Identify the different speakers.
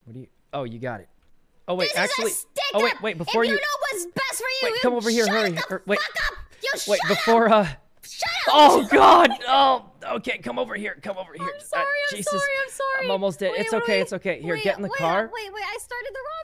Speaker 1: What do you? Oh, you got it. Oh wait,
Speaker 2: This
Speaker 1: actually.
Speaker 2: is a sticker.
Speaker 1: Oh wait, before
Speaker 2: if
Speaker 1: you.
Speaker 2: you know what's best for you,
Speaker 1: Wait, come over here,
Speaker 2: shut
Speaker 1: hurry.
Speaker 2: the
Speaker 1: Wait.
Speaker 2: fuck up. You
Speaker 1: Wait,
Speaker 2: shut
Speaker 1: before
Speaker 2: up. Shut up.
Speaker 1: Oh God. Oh. Okay, come over here. Come over here.
Speaker 2: I'm sorry.
Speaker 1: Jesus.
Speaker 2: I'm sorry.
Speaker 1: I'm almost dead.
Speaker 2: Wait,
Speaker 1: It's
Speaker 2: what
Speaker 1: okay.
Speaker 2: do
Speaker 1: It's okay. Here, get in the car.
Speaker 2: Wait.